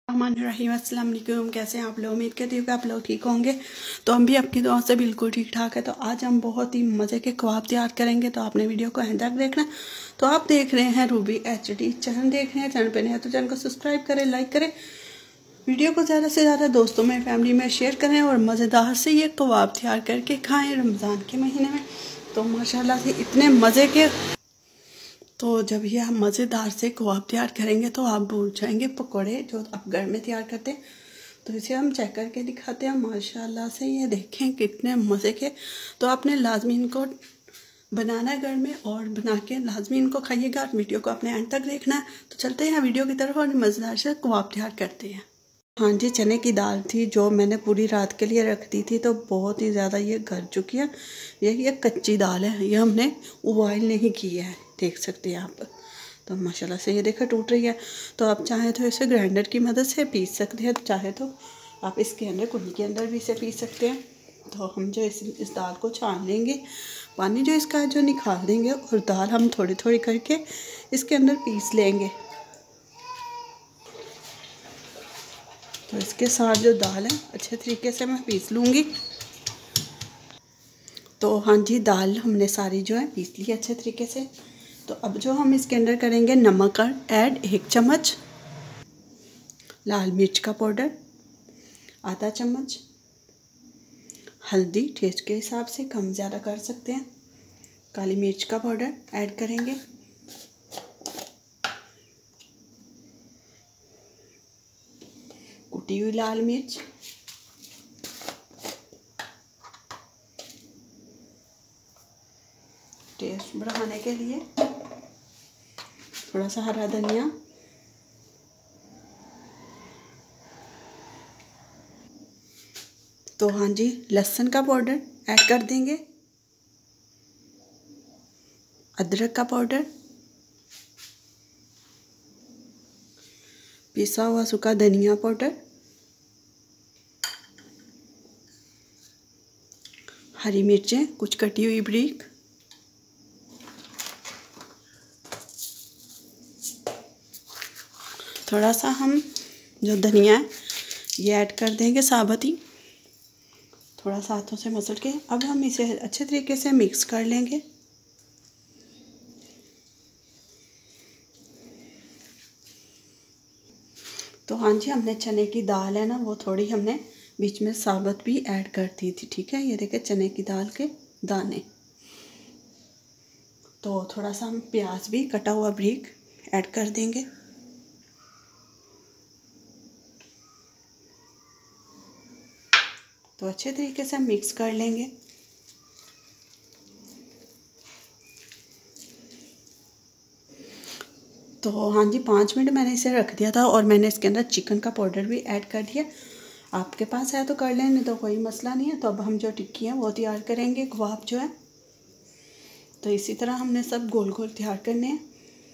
रहीम अस्सलाम वालेकुम। कैसे हैं आप लोग? उम्मीद करती हूँ कि आप लोग ठीक होंगे। तो हम भी आपकी दुआ से बिल्कुल ठीक ठाक है। तो आज हम बहुत ही मज़े के कबाब तैयार करेंगे, तो आपने वीडियो को एंड तक देखना। तो आप देख रहे हैं रूबी HD चैनल, देख रहे हैं चैनल पर नहीं है तो चैनल को सब्सक्राइब करें, लाइक करें, वीडियो को ज़्यादा से ज़्यादा दोस्तों में, फैमिली में शेयर करें और मज़ेदार से ये कबाब तैयार करके खाएँ रमज़ान के महीने में। तो माशाल्लाह से इतने मज़े के, तो जब ये हम मज़ेदार से कबाब तैयार करेंगे तो आप भूल जाएंगे पकोड़े जो आप घर में तैयार करते हैं। तो इसे हम चेक करके दिखाते हैं। माशाल्लाह से ये देखें कितने मज़े के। तो आपने लाजमी इनको बनाना है घर में और बना के लाजमी इनको खाइएगा। और वीडियो को अपने एंड तक देखना है। तो चलते हैं वीडियो की तरफ और मज़ेदार से कबाब तैयार करते हैं। हाँ जी, चने की दाल थी जो मैंने पूरी रात के लिए रख दी थी, तो बहुत ही ज़्यादा ये गल चुकी है। ये कच्ची दाल है, ये हमने उबाइल नहीं की है, देख सकते हैं आप। तो माशाल्लाह से ये देखो टूट रही है। तो आप चाहें तो इसे ग्राइंडर की मदद से पीस सकते हैं, चाहे तो आप इसके अंदर कुंडी के अंदर भी इसे पीस सकते हैं। तो हम जो इस दाल को छान लेंगे, पानी जो इसका जो निकाल देंगे और दाल हम थोड़ी थोड़ी करके इसके अंदर पीस लेंगे। तो इसके साथ जो दाल है अच्छे तरीके से मैं पीस लूँगी। तो हाँ जी, दाल हमने सारी जो है पीस ली अच्छे तरीके से। तो अब जो हम इसके अंदर करेंगे नमक ऐड 1 चम्मच, लाल मिर्च का पाउडर आधा चम्मच, हल्दी टेस्ट के हिसाब से कम ज़्यादा कर सकते हैं, काली मिर्च का पाउडर ऐड करेंगे, कुटी हुई लाल मिर्च, टेस्ट बढ़ाने के लिए थोड़ा सा हरा धनिया, तो हाँ जी, लहसुन का पाउडर ऐड कर देंगे, अदरक का पाउडर, पिसा हुआ सूखा धनिया पाउडर, हरी मिर्चें कुछ कटी हुई बारीक, थोड़ा सा हम जो धनिया है ये ऐड कर देंगे साबुत ही, थोड़ा सा हाथों से मसल के। अब हम इसे अच्छे तरीके से मिक्स कर लेंगे। तो हाँ जी, हमने चने की दाल है ना, वो थोड़ी हमने बीच में साबुत भी ऐड कर दी थी, ठीक है। ये देखिए चने की दाल के दाने। तो थोड़ा सा हम प्याज भी कटा हुआ बारीक ऐड कर देंगे। तो अच्छे तरीके से हम मिक्स कर लेंगे। तो हाँ जी, 5 मिनट मैंने इसे रख दिया था और मैंने इसके अंदर चिकन का पाउडर भी ऐड कर दिया। आपके पास है तो कर लें, नहीं तो कोई मसला नहीं है। तो अब हम जो टिक्की है वो तैयार करेंगे, कबाब जो है। तो इसी तरह हमने सब गोल गोल तैयार करने हैं।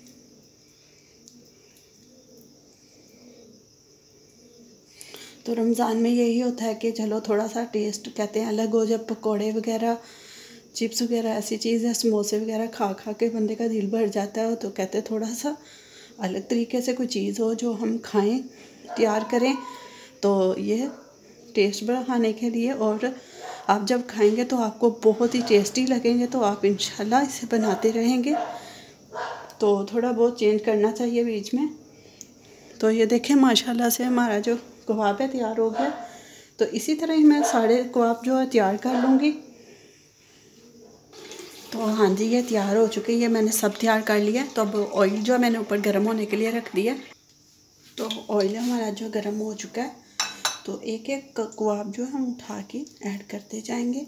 तो रमज़ान में यही होता है कि चलो थोड़ा सा टेस्ट कहते हैं अलग हो। जब पकोड़े वगैरह, चिप्स वगैरह ऐसी चीज़ें, समोसे वगैरह खा खा के बंदे का दिल भर जाता है, तो कहते हैं थोड़ा सा अलग तरीके से कोई चीज़ हो जो हम खाएं, तैयार करें। तो ये टेस्ट बढ़ाने के लिए, और आप जब खाएंगे तो आपको बहुत ही टेस्टी लगेंगे। तो आप इंशाल्लाह इसे बनाते रहेंगे। तो थोड़ा बहुत चेंज करना चाहिए बीच में। तो ये देखें माशाल्लाह से हमारा जो कबाब है तैयार हो गया। तो इसी तरह ही मैं सारे कबाब जो है तैयार कर लूँगी। तो हाँ जी, ये तैयार हो चुके हैं, ये मैंने सब तैयार कर लिया। तो अब ऑयल जो मैंने ऊपर गर्म होने के लिए रख दिया। तो ऑयल हमारा जो गर्म हो चुका है, तो एक एक कबाब जो है हम उठा के ऐड करते जाएंगे।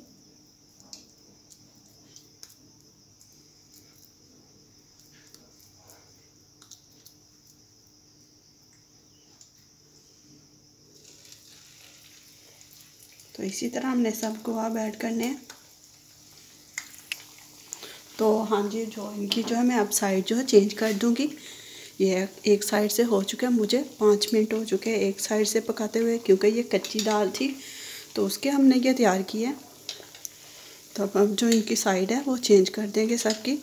तो इसी तरह हमने सब कबाब ऐड करने हैं। तो हाँ जी, जो इनकी जो है मैं अब साइड जो है चेंज कर दूँगी। ये एक साइड से हो चुका है, मुझे 5 मिनट हो चुके हैं एक साइड से पकाते हुए, क्योंकि ये कच्ची दाल थी तो उसके हमने ये तैयार किया है। तो अब जो इनकी साइड है वो चेंज कर देंगे सबकी।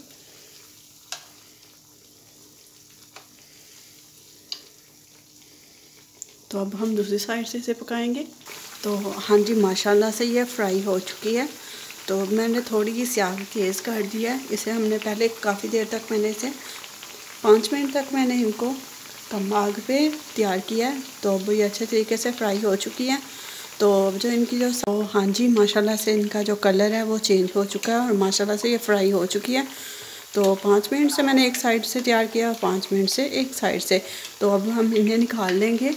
तो अब हम दूसरी साइड से इसे पकाएंगे। तो हाँ जी, माशाल्लाह से ये फ्राई हो चुकी है। तो मैंने थोड़ी सी आग तेज़ कर दिया है। इसे हमने पहले काफ़ी देर तक मैंने इसे 5 मिनट तक मैंने इनको कम आग पे तैयार किया है। तो अब ये अच्छे तरीके से फ्राई हो चुकी है। तो अब जो इनकी जो हाँ जी, माशाल्लाह से इनका जो कलर है वो चेंज हो चुका है और माशाल्लाह से ये फ्राई हो चुकी है। तो 5 मिनट से मैंने एक साइड से तैयार किया और 5 मिनट से एक साइड से। तो अब हम इन्हें निकाल लेंगे।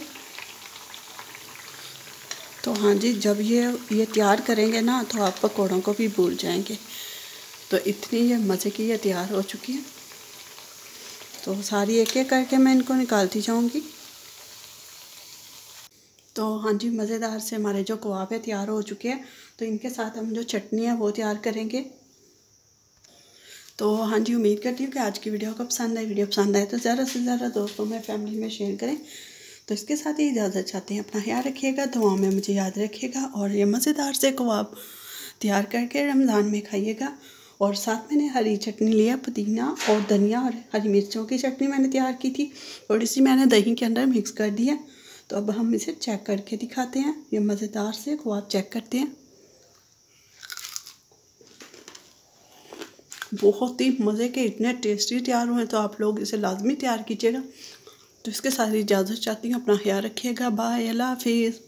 तो हाँ जी, जब ये तैयार करेंगे ना तो आप पकौड़ों को भी भूल जाएंगे। तो इतनी ये मज़े की ये तैयार हो चुकी है। तो सारी एक एक करके मैं इनको निकालती जाऊंगी। तो हाँ जी, मज़ेदार से हमारे जो कबाब है तैयार हो चुके हैं। तो इनके साथ हम जो चटनी है वो तैयार करेंगे। तो हाँ जी, उम्मीद करती हूँ कि आज की वीडियो को पसंद आए। वीडियो पसंद आए तो ज़्यादा से ज़्यादा दोस्तों में, फैमिली में शेयर करें। तो इसके साथ ही इजाज़त चाहते हैं। अपना ख्याल रखिएगा, दुआ में मुझे याद रखिएगा और ये मज़ेदार से कबाब तैयार करके रमज़ान में खाइएगा। और साथ मैंने हरी चटनी लिया, पुदीना और धनिया और हरी मिर्चों की चटनी मैंने तैयार की थी। थोड़ी सी मैंने दही के अंदर मिक्स कर दी है। तो अब हम इसे चेक करके दिखाते हैं। ये मज़ेदार से कबाब चेक करते हैं। बहुत ही मज़े के, इतने टेस्टी तैयार हुए। तो आप लोग इसे लाजमी तैयार कीजिएगा। तो इसके साथ इजाज़त चाहती हूँ। अपना ख्याल रखिएगा। बाय, अल्लाह हाफिज़।